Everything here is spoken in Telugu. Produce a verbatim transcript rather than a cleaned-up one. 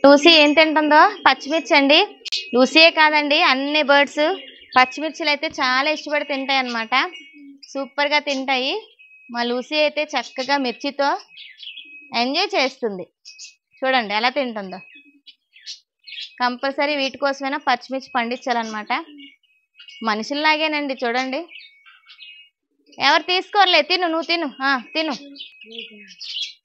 లూసీ ఏం తింటుందో పచ్చిమిర్చి అండి. లూసీయే కాదండి, అన్ని బర్డ్స్ పచ్చిమిర్చిలు అయితే చాలా ఇష్టపడి తింటాయి అన్నమాట. సూపర్గా తింటాయి. మా లూసీ అయితే చక్కగా మిర్చితో ఎంజాయ్ చేస్తుంది. చూడండి ఎలా తింటుందో. కంపల్సరీ వీటి కోసమైనా పచ్చిమిర్చి పండించాలన్నమాట. మనుషుల్లాగేనండి చూడండి. ఎవరు తీసుకోరలే, తిను, నువ్వు తిను, తిను.